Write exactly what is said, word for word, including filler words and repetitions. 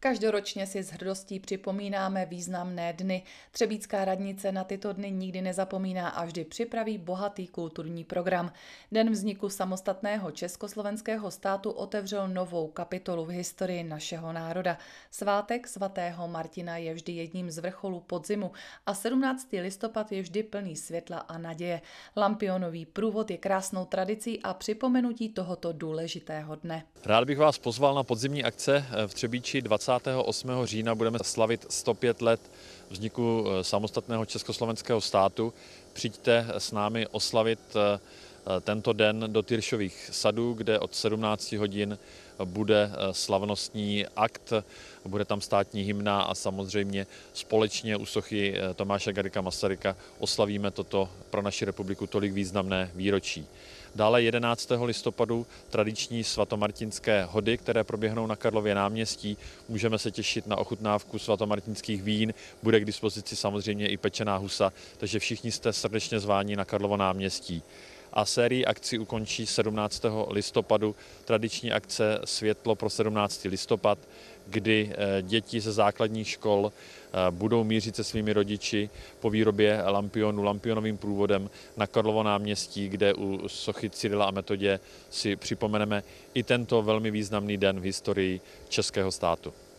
Každoročně si s hrdostí připomínáme významné dny. Třebíčská radnice na tyto dny nikdy nezapomíná a vždy připraví bohatý kulturní program. Den vzniku samostatného československého státu otevřel novou kapitolu v historii našeho národa. Svátek svatého Martina je vždy jedním z vrcholů podzimu a sedmnáctého listopad je vždy plný světla a naděje. Lampionový průvod je krásnou tradicí a připomenutí tohoto důležitého dne. Rád bych vás pozval na podzimní akce v Třebíči. dvacátého osmého října budeme slavit sto pět let vzniku samostatného československého státu. Přijďte s námi oslavit tento den do Tyršových sadů, kde od sedmnácti hodin bude slavnostní akt, bude tam státní hymna a samozřejmě společně u sochy Tomáše Garrigua Masaryka oslavíme toto pro naši republiku tolik významné výročí. Dále jedenáctého listopadu tradiční svatomartinské hody, které proběhnou na Karlově náměstí. Můžeme se těšit na ochutnávku svatomartinských vín, bude k dispozici samozřejmě i pečená husa, takže všichni jste srdečně zváni na Karlovo náměstí. A sérii akcí ukončí sedmnáctého listopadu tradiční akce Světlo pro sedmnáctý listopad, kdy děti ze základních škol budou mířit se svými rodiči po výrobě lampionu lampionovým průvodem na Karlovo náměstí, kde u sochy Cyrila a Metodie si připomeneme i tento velmi významný den v historii českého státu.